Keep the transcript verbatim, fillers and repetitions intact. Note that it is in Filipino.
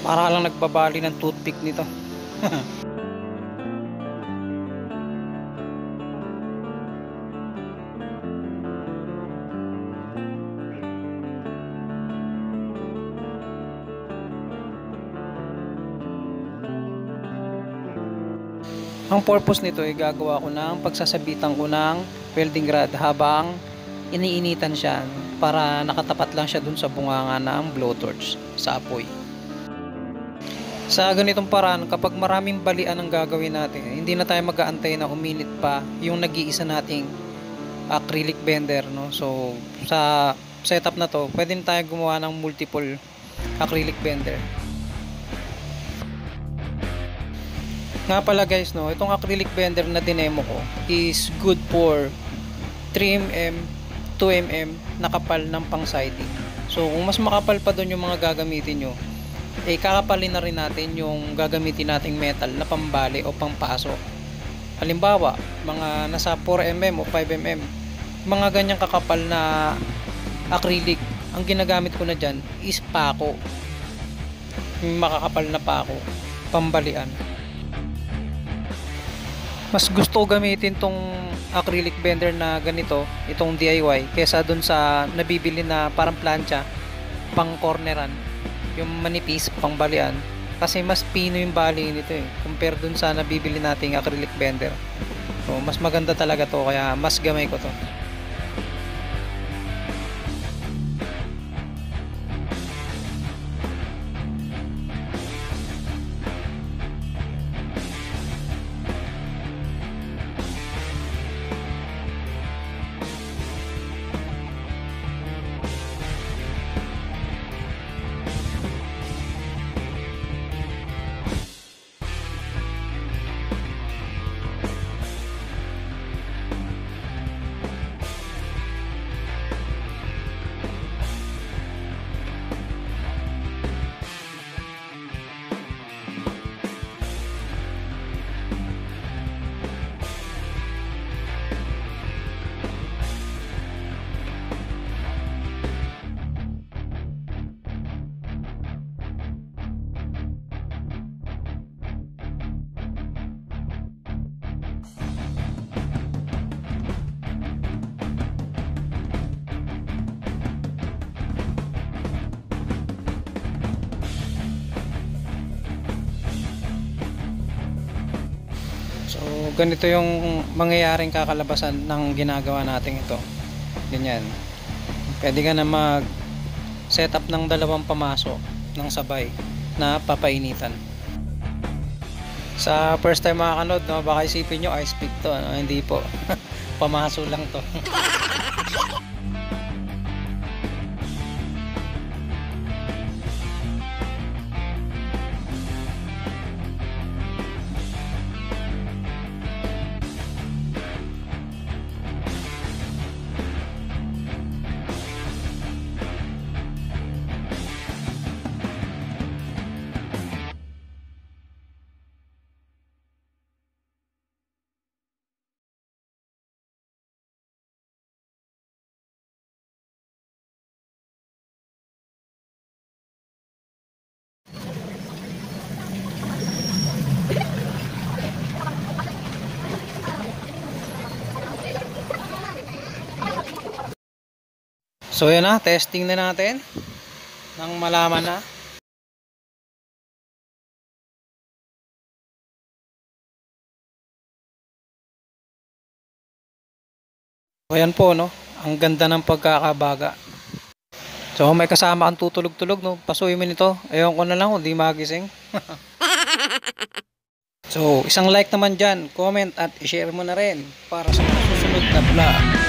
Para lang nagbabali ng toothpick nito. Ang purpose nito ay gagawa ko ng pagsasabitan ko ng welding rod habang iniinitan siya para nakatapat lang siya dun sa bunganga ng blowtorch sa apoy. Sa ganitong paraan, kapag maraming balian ang gagawin natin, hindi na tayo mag-aantay na uminit pa yung nag-iisa nating acrylic bender, no? So sa setup na to, pwede na tayo gumawa ng multiple acrylic bender. Nga pala guys, no, itong acrylic bender na dinemo ko is good for three millimeters, two millimeters na kapal ng pang siding. So kung mas makapal pa doon yung mga gagamitin nyo, eh kakapalin na rin natin yung gagamitin nating metal na pambali o pampaso. Halimbawa, mga nasa four millimeters o five millimeters, mga ganyang kakapal na acrylic, ang ginagamit ko na dyan is pako, yung makakapal na pako, pambalian. Mas gusto ko gamitin tong acrylic bender na ganito, itong D I Y, kesa dun sa nabibili na parang plancha pang corneran, yung manipis pang balian, kasi mas pino yung bali nito eh compare dun sa nabibili nating acrylic bender. So mas maganda talaga to, kaya mas gamay ko to. So ganito yung mangyayaring kakalabasan ng ginagawa natin ito. Ganyan. Pwede ka na mag setup ng dalawang pamaso ng sabay na papainitan. Sa first time makakanood, no, baka isipin nyo ice pick to, no? Hindi po. Pamaso lang to. So yan na, testing na natin nang malaman na. So yan po, no, ang ganda ng pagkakabaga. So kung may kasama ang tutulog-tulog, no, pasuyin mo nito. Ayaw ko na lang kung di magising. So isang like naman dyan, comment at i-share mo na rin para sa mga susunod na vlog.